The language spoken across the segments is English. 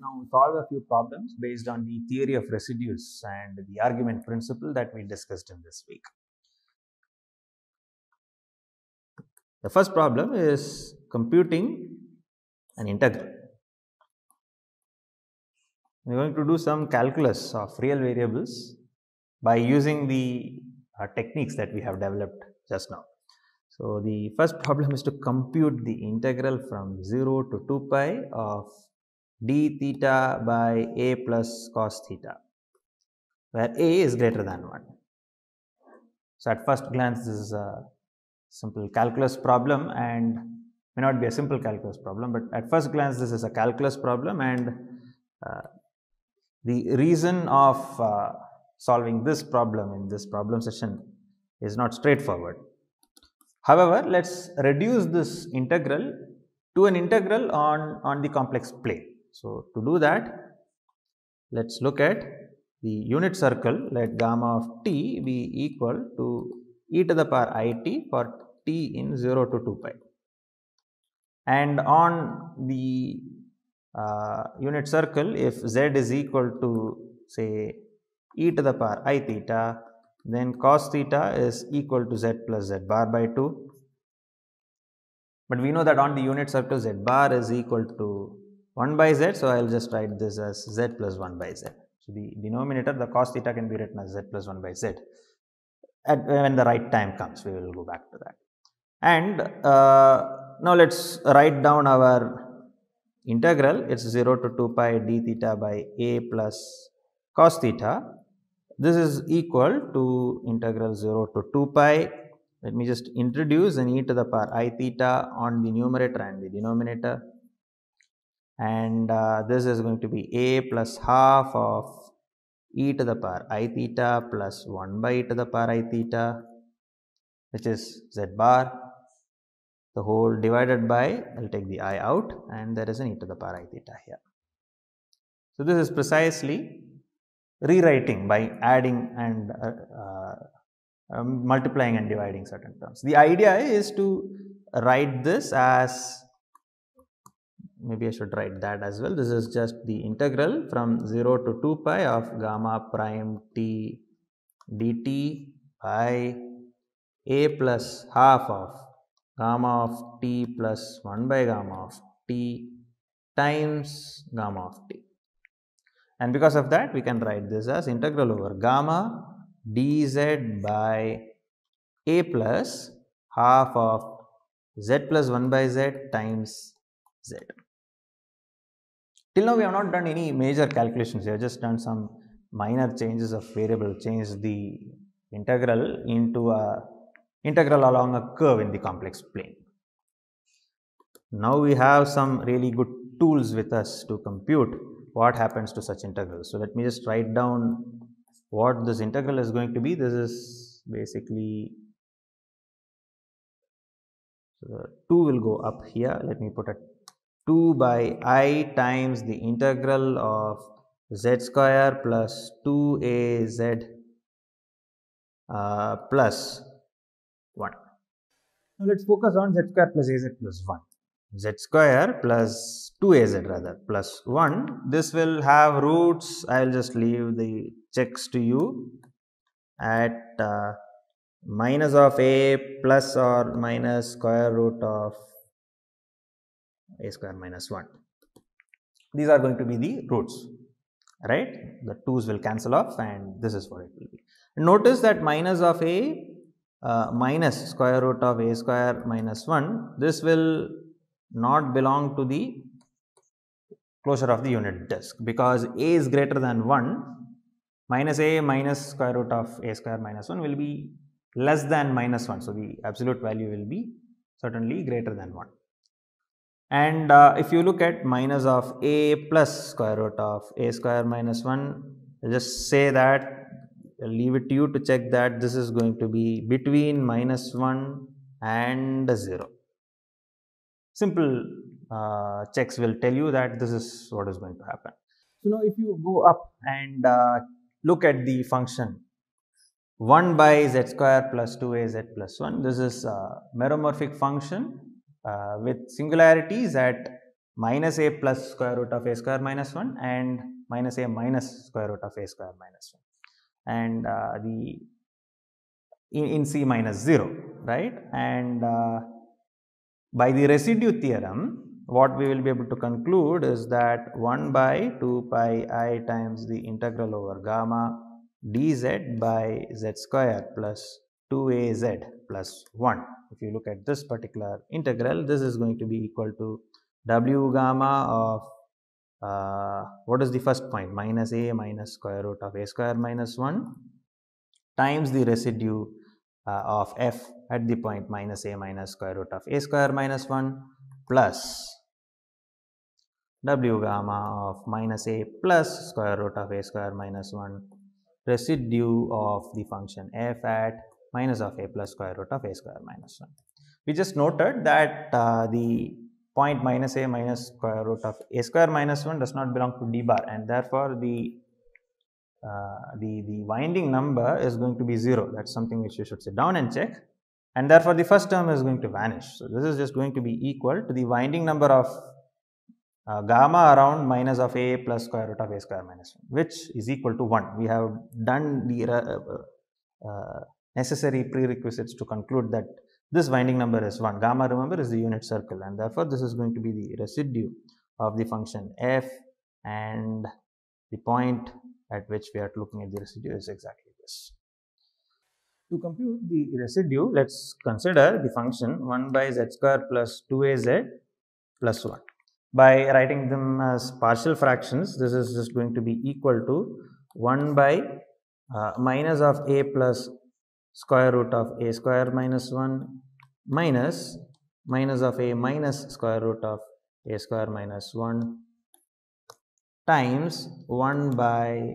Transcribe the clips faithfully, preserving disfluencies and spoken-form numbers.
now solve a few problems based on the theory of residues and the argument principle that we discussed in this week. The first problem is computing an integral. We are going to do some calculus of real variables by using the uh, techniques that we have developed just now. So, the first problem is to compute the integral from zero to two pi of d theta by a plus cos theta, where a is greater than one. So, at first glance this is a simple calculus problem and may not be a simple calculus problem, but at first glance this is a calculus problem, and uh, the reason of uh, solving this problem in this problem session is not straightforward. However, let us reduce this integral to an integral on, on the complex plane. So, to do that, let us look at the unit circle. Let gamma of t be equal to e to the power it for t in zero to two pi. And on the uh, unit circle, if z is equal to say e to the power I theta, then cos theta is equal to z plus z bar by two. But we know that on the unit circle z bar is equal to one by z, so I will just write this as z plus one by z. So, the denominator, the cos theta, can be written as z plus one by z. At when the right time comes, we will go back to that. And uh, now let us write down our integral. It is zero to two pi d theta by a plus cos theta. This is equal to integral zero to two pi. Let me just introduce an e to the power I theta on the numerator and the denominator, and uh, this is going to be a plus half of e to the power I theta plus one by e to the power I theta, which is z bar, the whole divided by, I will take the I out, and there is an e to the power I theta here. So, this is precisely rewriting by adding and uh, uh, um, multiplying and dividing certain terms. The idea is to write this as, maybe I should write that as well. This is just the integral from zero to two pi of gamma prime t dt by a plus half of gamma of t plus one by gamma of t times gamma of t. And because of that, we can write this as integral over gamma dz by a plus half of z plus one by z times z. Till now, we have not done any major calculations. We have just done some minor changes of variable, changed the integral into a integral along a curve in the complex plane. Now, we have some really good tools with us to compute what happens to such integrals. So, let me just write down what this integral is going to be. This is basically, so the two will go up here. Let me put a two by I times the integral of z square plus two a z uh, plus one. Now, let us focus on z square plus a z plus one. Z square plus two a z rather plus one. This will have roots. I will just leave the checks to you at uh, minus of a plus or minus square root of a square minus one. These are going to be the roots, right? The twos will cancel off, and this is what it will be. Notice that minus of a uh, minus square root of a square minus one, this will not belong to the closure of the unit disk, because a is greater than one. Minus a minus square root of a square minus one will be less than minus one. So, the absolute value will be certainly greater than one. And uh, if you look at minus of a plus square root of a square minus one, I'll just say that, I'll leave it to you to check that this is going to be between minus one and zero. Simple uh, checks will tell you that this is what is going to happen. So, now if you go up and uh, look at the function one by z square plus two a z plus one, this is a meromorphic function uh, with singularities at minus a plus square root of a square minus one and minus a minus square root of a square minus one, and uh, the in, in C minus zero, right? And uh, by the residue theorem, what we will be able to conclude is that one by two pi I times the integral over gamma dz by z square plus two a z plus one. If you look at this particular integral, this is going to be equal to w gamma of uh, what is the first point, minus a minus square root of a square minus one times the residue uh, of f at the point minus a minus square root of a square minus one plus w gamma of minus a plus square root of a square minus one residue of the function f at minus of a plus square root of a square minus one. We just noted that uh, the point minus a minus square root of a square minus one does not belong to d bar, and therefore the uh, the the winding number is going to be zero. That's something which you should sit down and check, and therefore the first term is going to vanish. So this is just going to be equal to the winding number of uh, gamma around minus of a plus square root of a square minus one, which is equal to one. We have done the uh, uh, necessary prerequisites to conclude that this winding number is one. Gamma, remember, is the unit circle, and therefore this is going to be the residue of the function f, and the point at which we are looking at the residue is exactly this. To compute the residue, let's consider the function one by z square plus two a z plus one. By writing them as partial fractions, this is just going to be equal to one by uh, minus of a plus square root of a square minus one minus minus of a minus square root of a square minus one times one by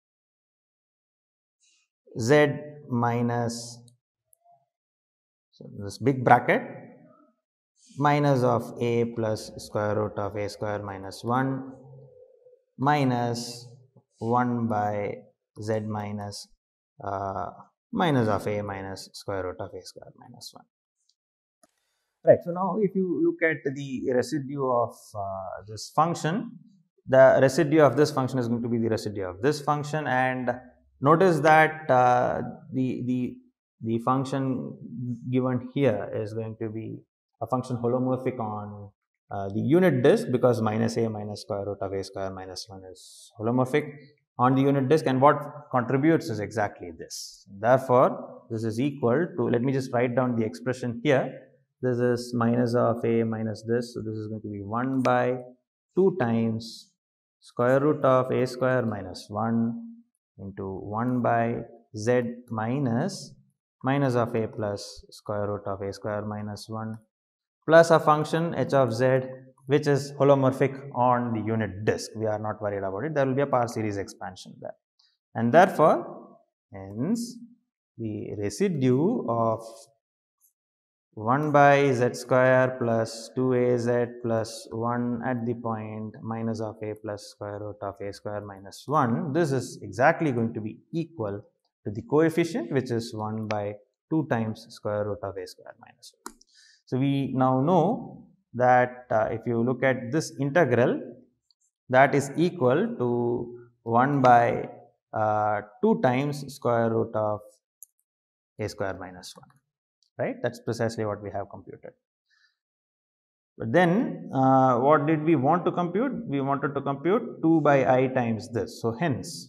z minus, so this big bracket, minus of a plus square root of a square minus one minus one by z minus uh, minus of a minus square root of a square minus one. Right. So now if you look at the residue of uh, this function, the residue of this function is going to be the residue of this function, and notice that uh, the the the function given here is going to be a function holomorphic on uh, the unit disk, because minus a minus square root of a square minus one is holomorphic on the unit disk, and what contributes is exactly this. Therefore, this is equal to, let me just write down the expression here. This is minus of a minus this, so this is going to be one by two times square root of a square minus one into one by z minus minus of a plus square root of a square minus one plus a function h of z, which is holomorphic on the unit disk. We are not worried about it. There will be a power series expansion there, and therefore, hence the residue of one by z square plus two a z plus one at the point minus of a plus square root of a square minus one, this is exactly going to be equal to the coefficient, which is one by two times square root of a square minus one. So we now know that uh, if you look at this integral, that is equal to one by uh, two times square root of a square minus one. Right? That's precisely what we have computed. But then uh, what did we want to compute? We wanted to compute two by I times this. So hence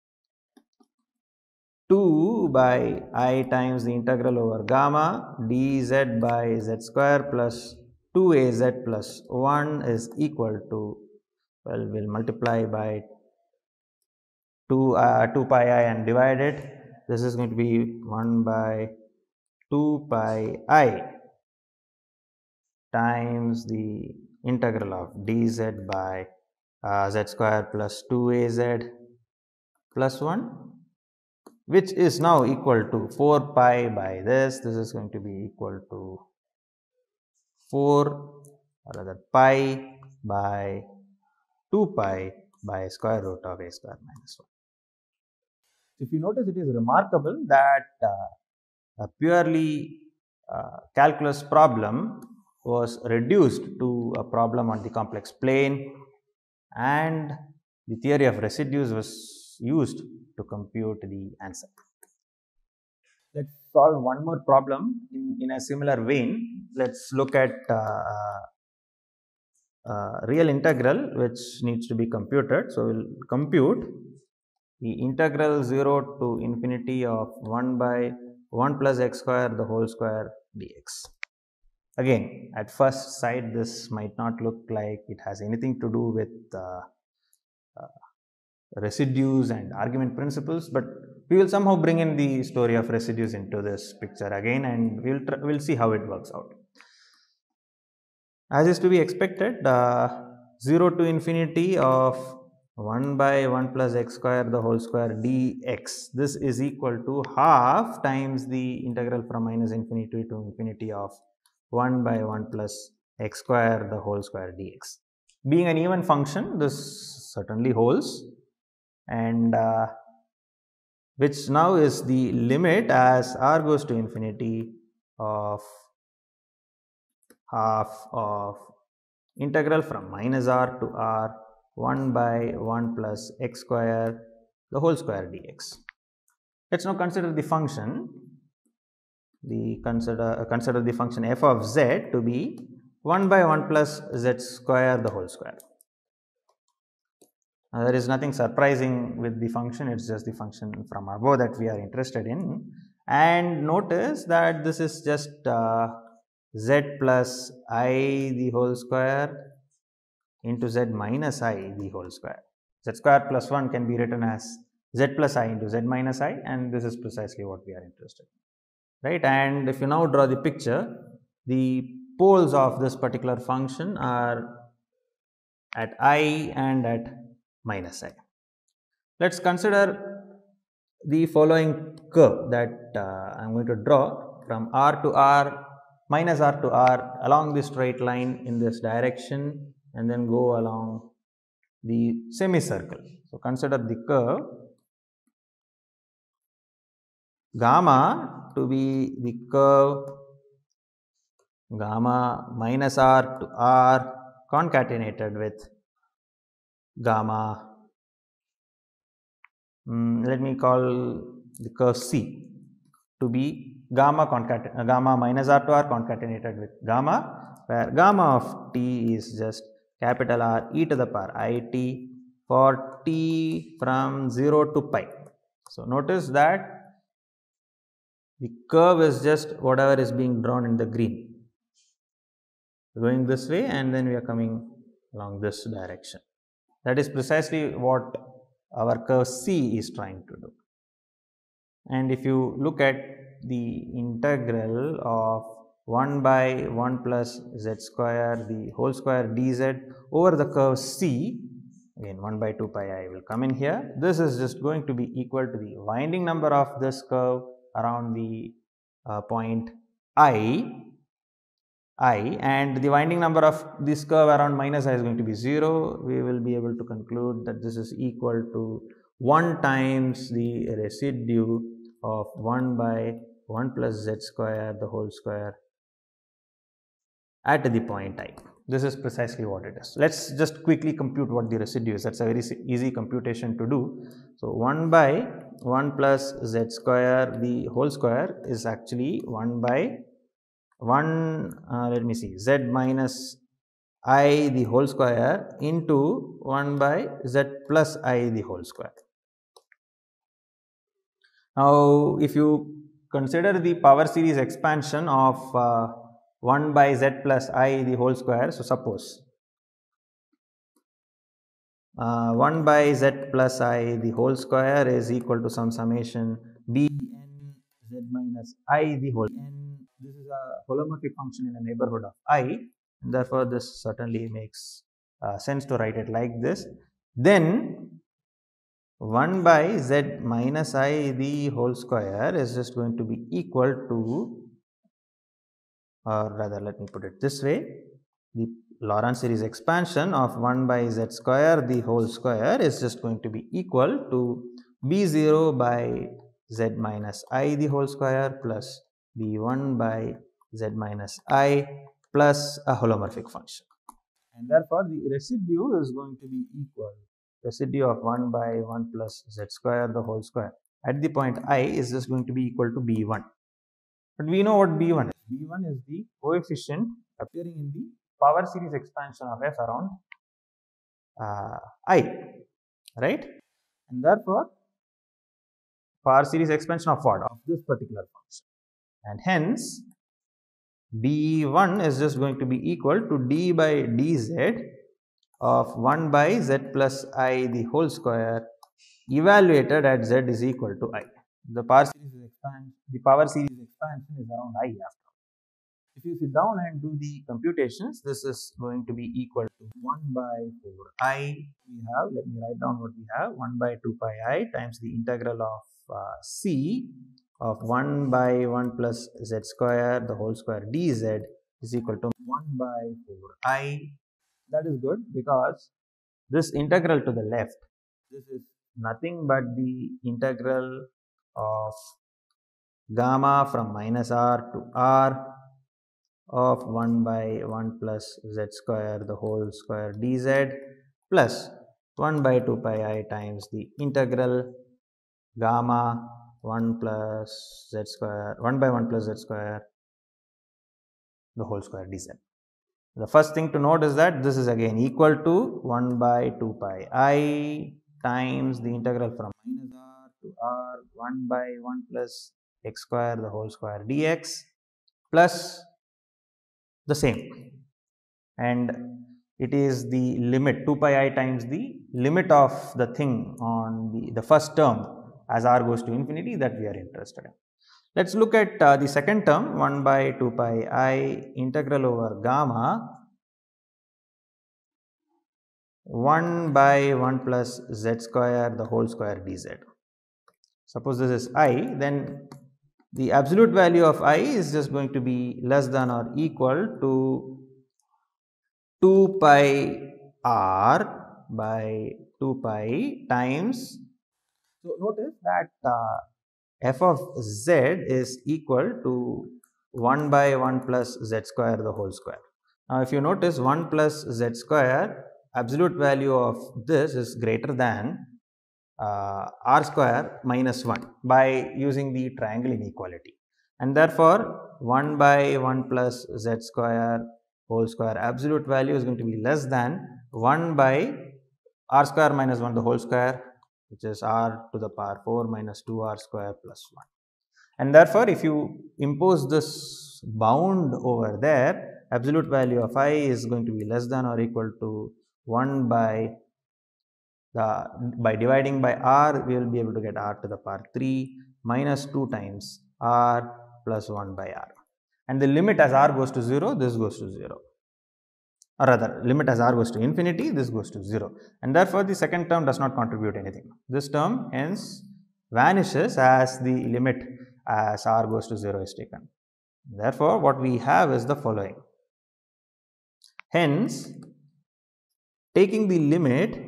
two by I times the integral over gamma dz by z square plus two a z plus one is equal to, well, we'll multiply by two, uh, two pi I and divide it. This is going to be one by two pi I times the integral of dz by uh, z square plus two a z plus one, which is now equal to four pi by this. This is going to be equal to four, or rather pi by two pi by square root of a square minus one. If you notice, it is remarkable that uh, a purely uh, calculus problem was reduced to a problem on the complex plane, and the theory of residues was used to compute the answer. Let's solve one more problem in, in a similar vein. Let's look at uh, uh, real integral which needs to be computed. So, we will compute the integral zero to infinity of one by one plus x square the whole square dx. Again, at first sight this might not look like it has anything to do with uh, uh, residues and argument principles, but we will somehow bring in the story of residues into this picture again, and we will we'll see how it works out. As is to be expected, uh, zero to infinity of one by one plus x square the whole square dx, this is equal to half times the integral from minus infinity to infinity of one by one plus x square the whole square dx. Being an even function, this certainly holds, and uh, which now is the limit as r goes to infinity of half of integral from minus r to r one by one plus x square the whole square dx. Let us now consider the function, the consider uh, consider the function f of z to be one by one plus z square the whole square. Now, there is nothing surprising with the function, it is just the function from above that we are interested in, and notice that this is just uh, z plus I the whole square into z minus I the whole square. Z square plus one can be written as z plus I into z minus I, and this is precisely what we are interested in, right. And if you now draw the picture, the poles of this particular function are at I and at minus I. Let us consider the following curve that uh, I am going to draw from r to r, minus r to r, along this straight line in this direction, and then go along the semicircle. So, consider the curve gamma to be the curve gamma minus r to r concatenated with gamma, um, let me call the curve C to be gamma concate uh, gamma minus r to r concatenated with gamma, where gamma of t is just capital R e to the power I t for t from zero to pi. So, notice that the curve is just whatever is being drawn in the green, going this way, and then we are coming along this direction. That is precisely what our curve C is trying to do. And if you look at the integral of one by one plus z square the whole square dz over the curve C, again one by two pi I will come in here, this is just going to be equal to the winding number of this curve around the uh, point I, I, and the winding number of this curve around minus I is going to be zero. We will be able to conclude that this is equal to one times the residue of one by one plus z square the whole square at the point I. This is precisely what it is. Let us just quickly compute what the residue is. That is a very easy computation to do. So, one by one plus z square the whole square is actually one by one, uh, let me see, z minus I the whole square into one by z plus I the whole square. Now, if you consider the power series expansion of uh, one by z plus I the whole square, so suppose uh, one by z plus I the whole square is equal to some summation b n z minus I the whole n. This is a holomorphic function in a neighborhood of I, and therefore, this certainly makes uh, sense to write it like this. Then one by z minus I the whole square is just going to be equal to, or rather let me put it this way, the Lorentz series expansion of one by z square the whole square is just going to be equal to b zero by z minus I the whole square plus b one by z minus I plus a holomorphic function. And therefore, the residue is going to be equal, residue of one by one plus z square the whole square at the point I is just going to be equal to b one. But we know what b one is. b one is the coefficient appearing in the power series expansion of f around uh, I, right? And therefore, power series expansion of what? Of this particular function. And hence, b one is just going to be equal to d by dz of one by z plus I the whole square evaluated at z is equal to I. The power series expansion, the power series expansion is around I after all. If you sit down and do the computations, this is going to be equal to one by four I. We have, let me write down what we have, one by two pi I times the integral of uh, c of one by one plus z square the whole square dz is equal to one by four I. That is good because this integral to the left, this is nothing but the integral of gamma from minus r to r of one by one plus z square the whole square dz plus one by two pi I times the integral gamma one plus z square, one by one plus z square the whole square dz. The first thing to note is that this is again equal to one by two pi I times the integral from minus r to r one by one plus x square the whole square dx plus the same, and it is the limit two pi I times the limit of the thing on the, the first term as r goes to infinity that we are interested in. Let us look at uh, the second term, one by two pi I integral over gamma one by one plus z square the whole square dz. Suppose this is I, then the absolute value of I is just going to be less than or equal to two pi r by two pi times. So, notice that uh, f of z is equal to one by one plus z square the whole square. Now, if you notice one plus z square, absolute value of this is greater than uh, r square minus one by using the triangle inequality, and therefore one by one plus z square whole square absolute value is going to be less than one by r square minus one the whole square, which is r to the power four minus two r square plus one. And therefore, if you impose this bound over there, absolute value of I is going to be less than or equal to one by the, by dividing by r, we will be able to get r to the power three minus two times r plus one by r. And the limit as r goes to zero, this goes to zero. Or rather, limit as r goes to infinity, this goes to zero, and therefore the second term does not contribute anything. This term hence vanishes as the limit as r goes to zero is taken. Therefore, what we have is the following. Hence, taking the limit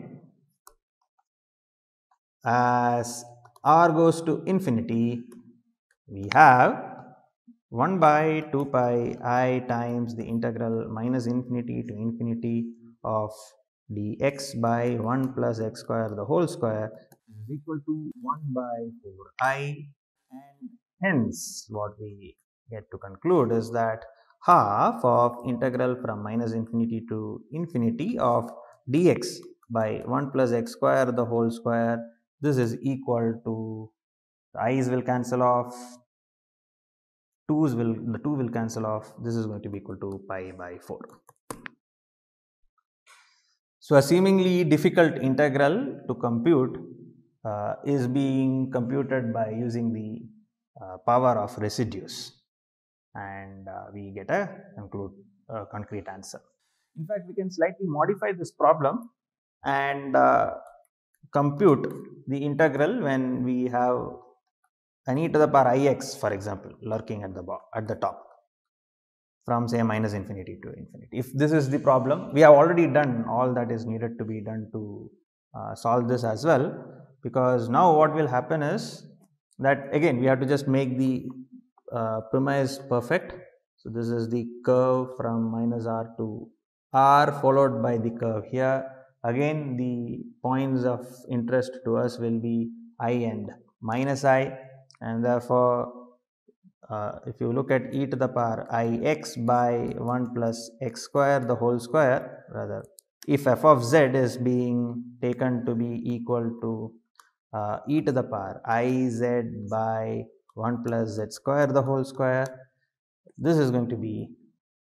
as r goes to infinity, we have one by two pi I times the integral minus infinity to infinity of dx by one plus x square the whole square is equal to one by four I, and hence what we get to conclude is that half of integral from minus infinity to infinity of dx by one plus x square the whole square, this is equal to, the i's will cancel off, twos will, the two will cancel off, this is going to be equal to pi by four. So, a seemingly difficult integral to compute uh, is being computed by using the uh, power of residues, and uh, we get a conclude, uh, concrete answer. In fact, we can slightly modify this problem and uh, compute the integral when we have an e to the power ix, for example, lurking at the at the top from say minus infinity to infinity. If this is the problem, we have already done all that is needed to be done to uh, solve this as well, because now what will happen is that again we have to just make the uh, premise perfect So this is the curve from minus r to r followed by the curve here. Again, the points of interest to us will be I and minus I, and therefore uh, if you look at e to the power ix by one plus x square the whole square, rather if f of z is being taken to be equal to uh, e to the power iz by one plus z square the whole square, this is going to be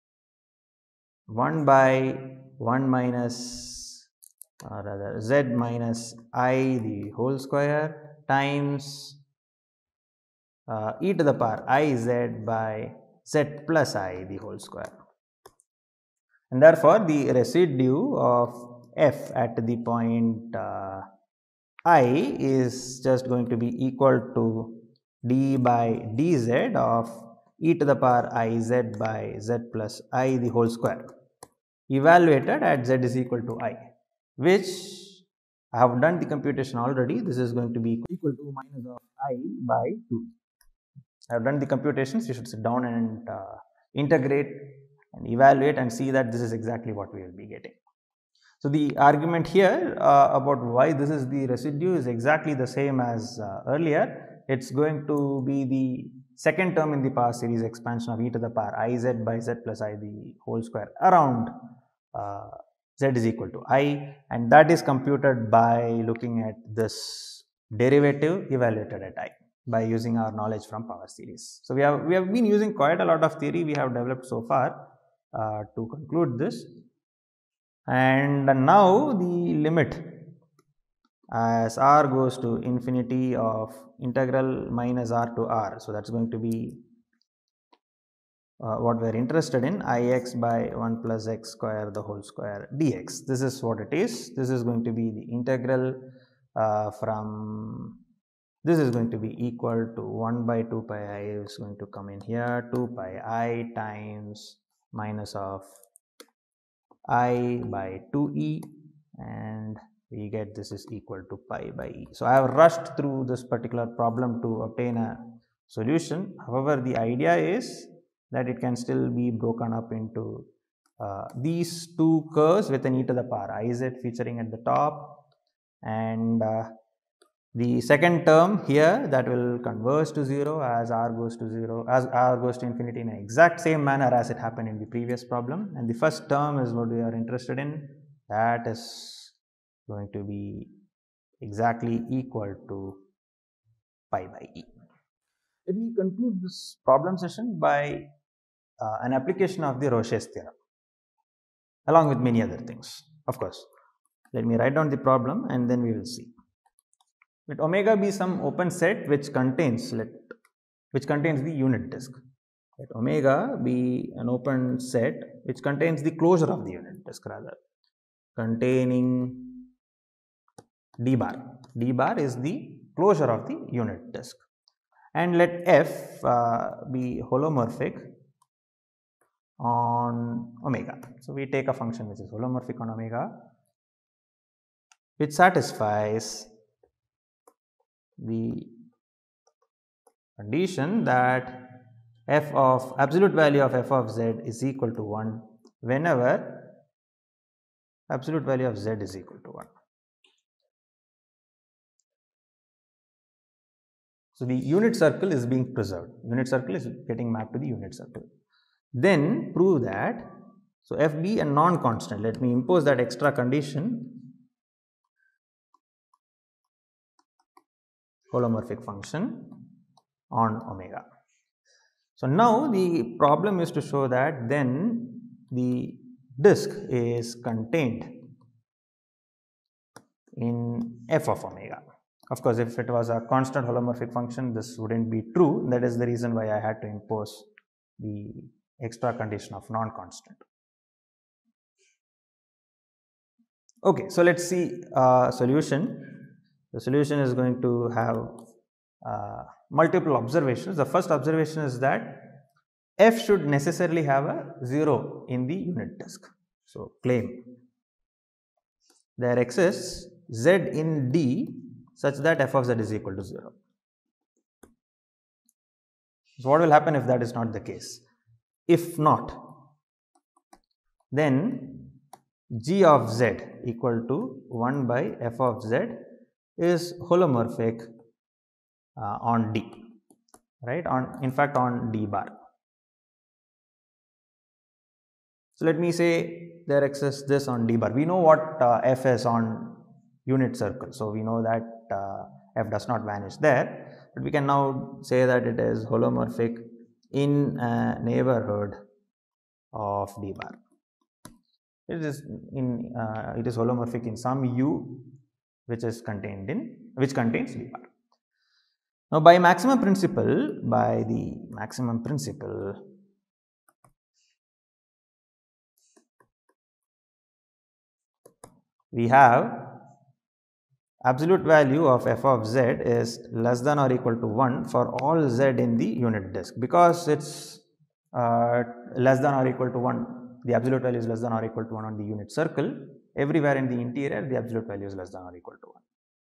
one by one minus or rather z minus I the whole square times uh, e to the power iz by z plus I the whole square. And therefore, the residue of f at the point uh, I is just going to be equal to d by dz of e to the power iz by z plus I the whole square, evaluated at z is equal to I, which I have done the computation already. This is going to be equal to minus of I by two. I have done the computations. You should sit down and uh, integrate and evaluate and see that this is exactly what we will be getting. So the argument here uh, about why this is the residue is exactly the same as uh, earlier. It's going to be the second term in the power series expansion of e to the power iz by z plus I the whole square around uh, z is equal to I, and that is computed by looking at this derivative evaluated at I by using our knowledge from power series. So we have we have been using quite a lot of theory we have developed so far uh, to conclude this. And now the limit as r goes to infinity of integral minus r to r. So that's going to be uh, what we are interested in, ix by one plus x square the whole square dx. This is what it is. This is going to be the integral uh, from, this is going to be equal to one by two pi I is going to come in here, two pi I times minus of I by two e, and we get this is equal to pi by e. So I have rushed through this particular problem to obtain a solution. However, the idea is that it can still be broken up into uh, these two curves with an e to the power iz featuring at the top, and uh, the second term here that will converge to zero as r goes to zero, as r goes to infinity in an exact same manner as it happened in the previous problem. And the first term is what we are interested in, that is going to be exactly equal to pi by e. Let me conclude this problem session by uh, an application of the Roche's theorem along with many other things. Of course, let me write down the problem and then we will see. Let omega be some open set which contains let which contains the unit disk. Let omega be an open set which contains the closure of the unit disk, rather containing d bar. D bar is the closure of the unit disk, and let f uh, be holomorphic on omega. So we take a function which is holomorphic on omega, which satisfies the condition that f of absolute value of f of z is equal to one whenever absolute value of z is equal to one. So the unit circle is being preserved, unit circle is getting mapped to the unit circle. Then prove that, so f be a non-constant, let me impose that extra condition, holomorphic function on omega. So now the problem is to show that then the disk is contained in f of omega. Of course, if it was a constant holomorphic function, this wouldn't be true. That is the reason why I had to impose the extra condition of non-constant. Okay, so let's see a solution. The solution is going to have uh, multiple observations. The first observation is that f should necessarily have a zero in the unit disk. So claim there exists z in D such that f of z is equal to zero. So what will happen if that is not the case? If not, then g of z equal to one by f of z is holomorphic uh, on D, right, on in fact on D bar. So let me say there exists this on D bar. We know what uh, f is on unit circle, so we know that uh, f does not vanish there, but we can now say that it is holomorphic in a neighborhood of D bar. It is in uh, it is holomorphic in some u which is contained in which contains D bar. Now by maximum principle, by the maximum principle, we have absolute value of f of z is less than or equal to one for all z in the unit disk. Because it's uh, less than or equal to one, the absolute value is less than or equal to one on the unit circle. Everywhere in the interior, the absolute value is less than or equal to one.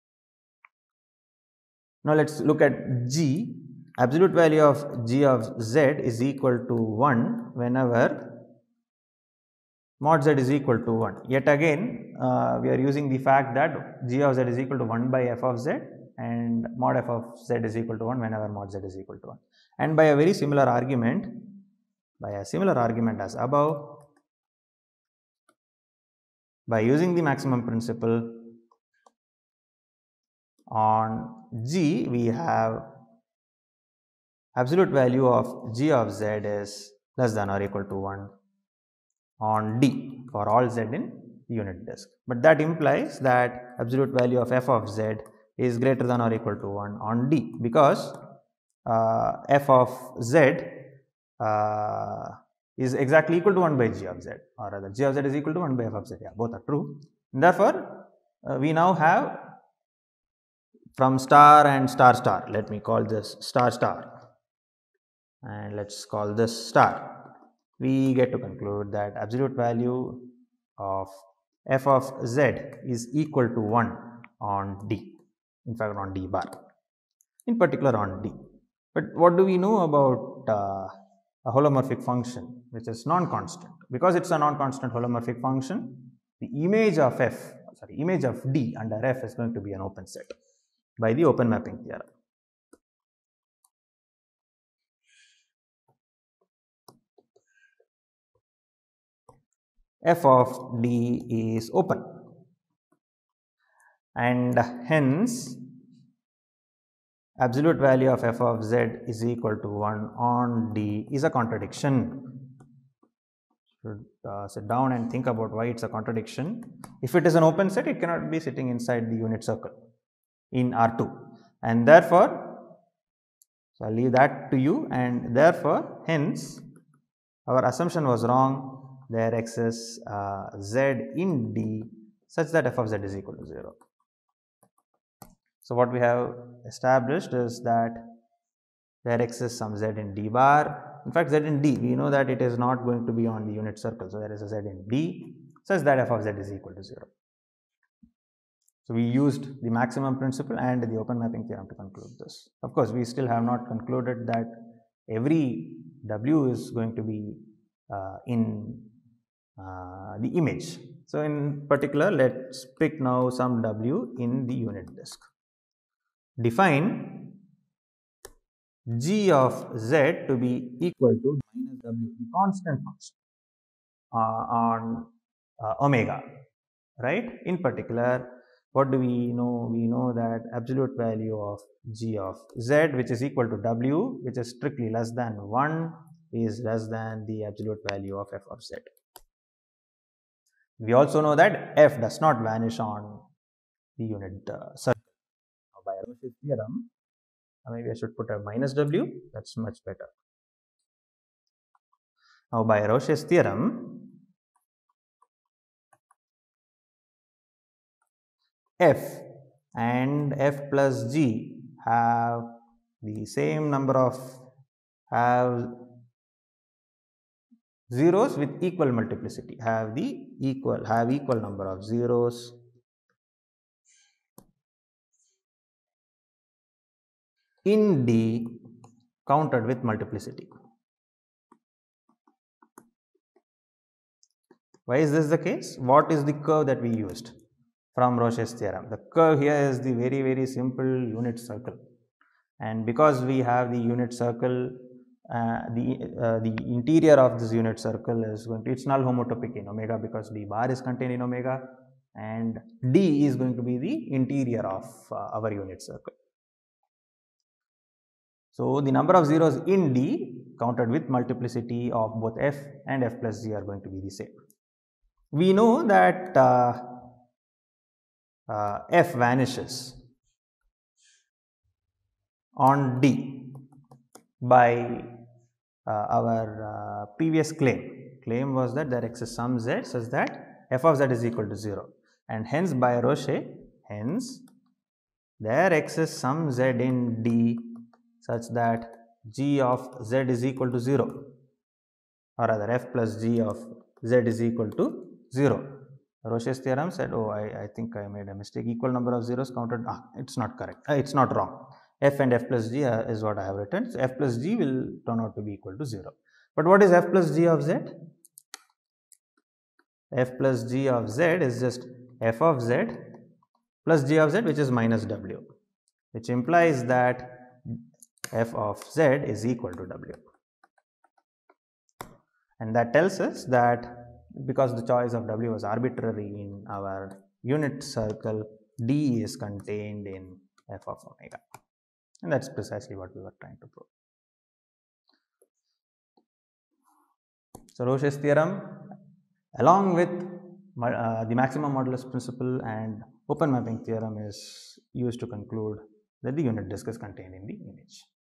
Now let's look at g. Absolute value of g of z is equal to one whenever mod z is equal to one. Yet again, uh, we are using the fact that g of z is equal to one by f of z, and mod f of z is equal to one whenever mod z is equal to one. And by a very similar argument, by a similar argument as above, by using the maximum principle on g, we have absolute value of g of z is less than or equal to one on D for all z in unit disk. But that implies that absolute value of f of z is greater than or equal to one on D, because uh, f of z uh, is exactly equal to one by g of z, or rather g of z is equal to one by f of z. Yeah, both are true. And therefore, uh, we now have from star and star star, let me call this star star, and let's call this star. We get to conclude that absolute value of f of z is equal to one on D, in fact on D bar, in particular on D. But what do we know about uh, a holomorphic function which is non-constant? Because it's a non-constant holomorphic function, the image of f, sorry, image of D under f is going to be an open set by the open mapping theorem. F of D is open, and hence absolute value of f of z is equal to one on D is a contradiction. Should uh, sit down and think about why it's a contradiction. If it is an open set, it cannot be sitting inside the unit circle in R two, and therefore, so I'll leave that to you, and therefore, hence our assumption was wrong. There exists uh, z in D such that f of z is equal to zero. So what we have established is that there exists some z in D bar. In fact, z in D, we know that it is not going to be on the unit circle. So there is a z in D such that f of z is equal to zero. So we used the maximum principle and the open mapping theorem to conclude this. Of course, we still have not concluded that every w is going to be uh, in uh, the image. So in particular, let's pick now some w in the unit disk. Define g of z to be equal to minus w, the constant function uh, on uh, omega, right? In particular, what do we know? We know that absolute value of g of z, which is equal to w, which is strictly less than one, is less than the absolute value of f of z. We also know that f does not vanish on the unit uh, circle. Now, by Roche's theorem, maybe I should put a minus w, that's much better. Now, by Roche's theorem, f and f plus g have the same number of, have zeros with equal multiplicity, have the equal, have equal number of zeros in D counted with multiplicity. Why is this the case? What is the curve that we used from Roche's theorem? The curve here is the very very simple unit circle, and because we have the unit circle, uh, the uh, the interior of this unit circle is going to, it's null homotopic in omega because d bar is contained in omega, and d is going to be the interior of uh, our unit circle. So the number of zeros in D counted with multiplicity of both f and f plus g are going to be the same. We know that uh, uh, f vanishes on D by uh, our uh, previous claim. Claim was that there exists some z such that f of z is equal to zero, and hence by Roche, hence there exists some z in D such that g of z is equal to zero, or rather f plus g of z is equal to zero. Roche's theorem said, oh, I, I think I made a mistake, equal number of zeros counted, ah, it's not correct, uh, it's not wrong. F and f plus g uh, is what I have written. So f plus g will turn out to be equal to zero. But what is f plus g of z? F plus g of z is just f of z plus g of z, which is minus w, which implies that f of z is equal to w. And that tells us that because the choice of w was arbitrary in our unit circle, d is contained in f of omega. And that's precisely what we were trying to prove. So Roche's theorem, along with uh, the maximum modulus principle and open mapping theorem, is used to conclude that the unit disk is contained in the image.